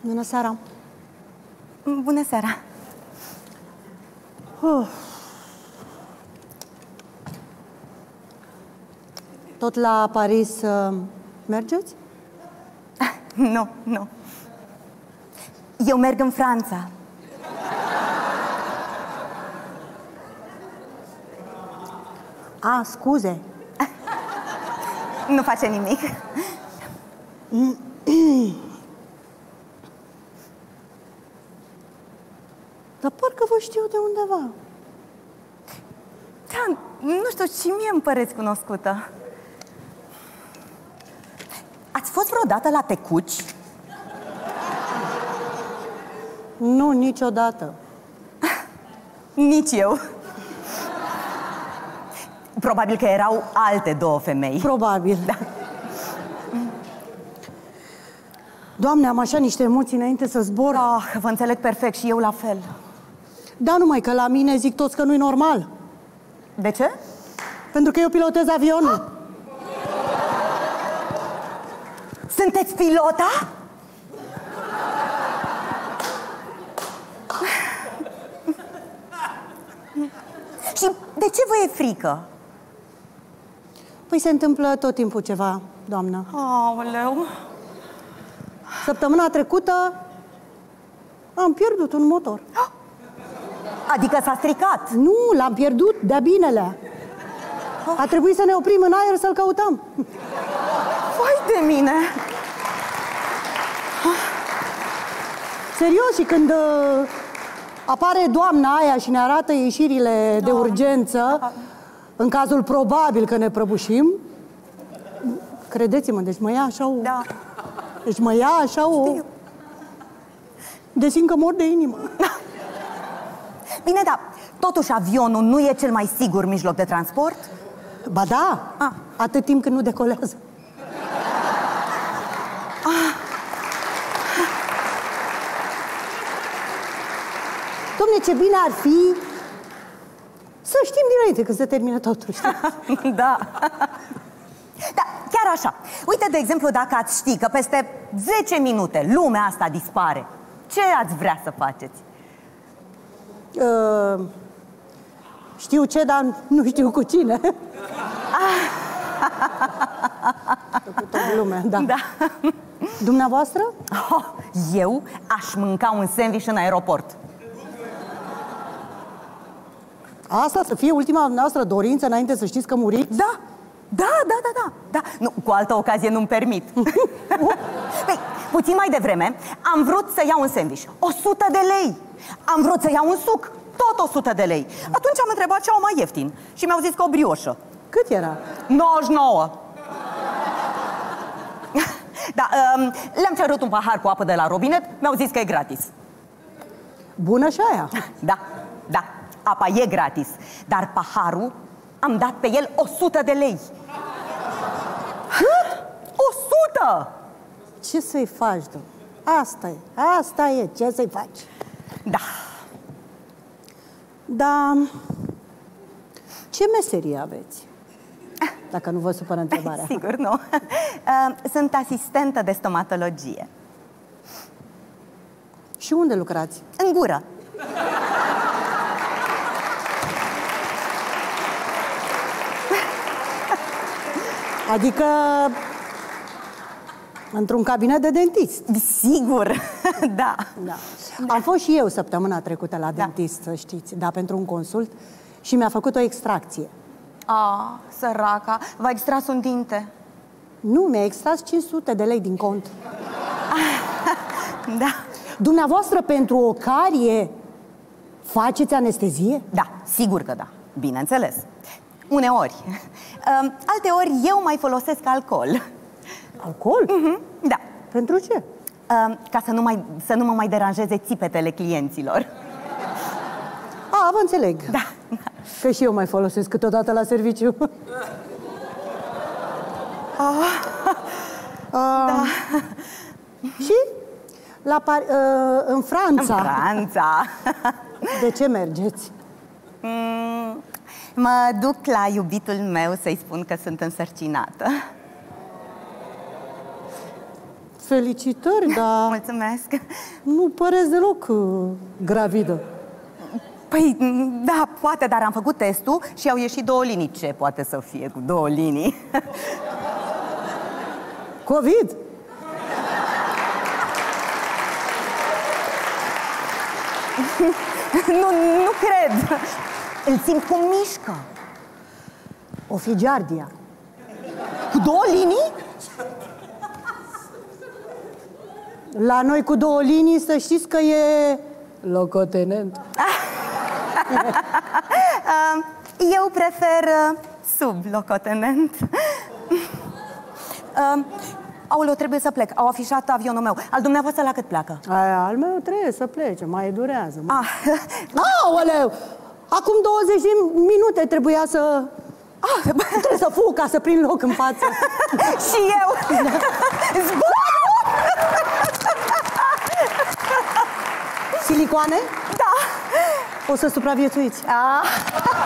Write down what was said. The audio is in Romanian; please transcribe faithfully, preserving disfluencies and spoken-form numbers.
Bună seara! Bună seara! Uh. Tot la Paris uh, mergeți? Nu, nu. Eu merg în Franța. A, scuze. Nu face nimic. Dar parcă vă știu de undeva. Da, nu știu, și mie îmi păreți cunoscută. Ați fost vreodată la Tecuci? Nu, niciodată. Nici eu. Probabil că erau alte două femei. Probabil. Da. Doamne, am așa niște emoții înainte să zbor. Oh, vă înțeleg perfect și eu la fel. Da, numai că la mine zic toți că nu-i normal. De ce? Pentru că eu pilotez avionul. Sunteți pilota? Și de ce vă e frică? Păi se întâmplă tot timpul ceva, doamnă. Aoleu. Săptămâna trecută am pierdut un motor. Adică s-a stricat? Nu, l-am pierdut de-a binelea. A trebuit să ne oprim în aer să-l căutăm. Vai de mine! Serios, și când uh, apare doamna aia și ne arată ieșirile de urgență, în cazul probabil că ne prăbușim, credeți-mă, deci mă ia așa o... Da. Deci mă ia așa o... Știu. Deci încă mor de inimă. Bine, da, totuși avionul nu e cel mai sigur mijloc de transport? Ba da, Ah. atât timp când nu decolează. Dom'le, ce bine ar fi să știm dinainte când se termină totul, știi? Da. Da, chiar așa. Uite, de exemplu, dacă ați ști că peste zece minute lumea asta dispare, ce ați vrea să faceți? Uh, știu ce, dar nu știu cu cine. Cu tot lumea, da. Da. Dumneavoastră? Oh, eu aș mânca un sandwich în aeroport. Asta să fie ultima noastră dorință înainte să știți că muriți? Da, da, da, da, da, da. Nu, cu altă ocazie nu-mi permit. Păi, puțin mai devreme am vrut să iau un sandwich, o sută de lei. Am vrut să iau un suc, tot o sută de lei. Atunci am întrebat ce au mai ieftin și mi-au zis că o brioșă. Cât era? nouăzeci și nouă. Da, um, le-am cerut un pahar cu apă de la robinet, mi-au zis că e gratis. Bună și aia. Da, da, apa e gratis, dar paharul am dat pe el o sută de lei. Cât? o sută! Ce să-i faci, domnule? Asta e, asta e, ce să-i faci? Da. Da. Ce meserie aveți? Dacă nu vă supără întrebarea. Sigur, nu. Sunt asistentă de stomatologie. Și unde lucrați? În gură. Adică într-un cabinet de dentist. Sigur, da. Da. Am fost și eu săptămâna trecută la dentist, să știți, da, pentru un consult și mi-a făcut o extracție. A, săraca, v-a extras un dinte. Nu, mi-a extras cinci sute de lei din cont. Da. Dumneavoastră, pentru o carie, faceți anestezie? Da, sigur că da, bineînțeles. Uneori. Alteori eu mai folosesc alcool. Alcool? Mhm, da. Pentru ce? Ca să nu, mai, să nu mă mai deranjeze țipetele clienților. A, vă înțeleg. Da. Că și eu mai folosesc câteodată la serviciu. Ah. Da. Și? La Par uh, în Franța. În Franța. De ce mergeți? Mm, mă duc la iubitul meu să-i spun că sunt însărcinată. Felicitări, dar Mulțumesc. nu păreți deloc uh, gravidă. Păi, da, poate, dar am făcut testul și au ieșit două linii. Ce poate să fie cu două linii? COVID? Nu, nu cred. Îl simt cum mișcă. O fi giardia. Cu două linii? La noi cu două linii să știți că e locotenent. Eu prefer sub locotenent. Aoleu, trebuie să plec. Au afișat avionul meu. Al dumneavoastră la cât pleacă? Aia, al meu trebuie să plece, mai durează. Ah. Aoleu! Acum douăzeci de minute trebuia să... Ah, trebuie să fug ca să prind loc în față. Și eu! Silicoane? Da! O să supraviețuiți. Ah.